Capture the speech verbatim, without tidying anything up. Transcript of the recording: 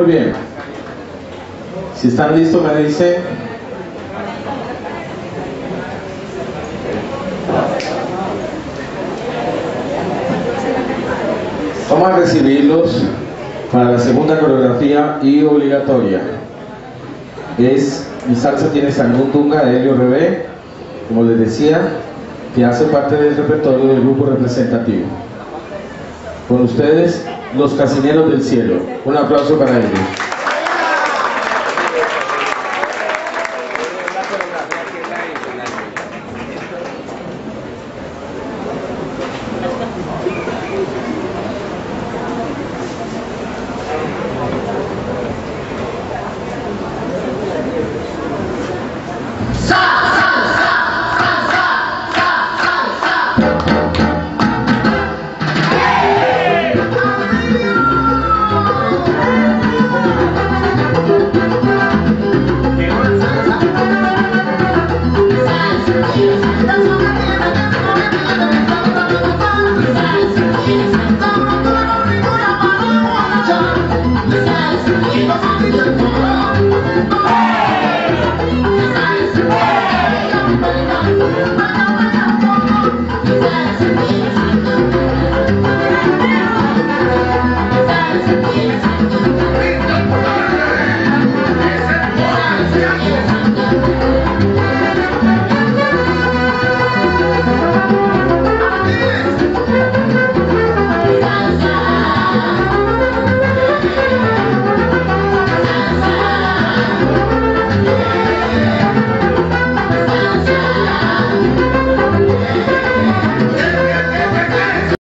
Muy bien. Si están listos, me dicen. Vamos a recibirlos para la segunda coreografía y obligatoria. Es Mi salsa tiene Sangundunga de Helio Rebé, como les decía, que hace parte del repertorio del grupo representativo. Con ustedes, Los Casineros del Cielo. Un aplauso para ellos.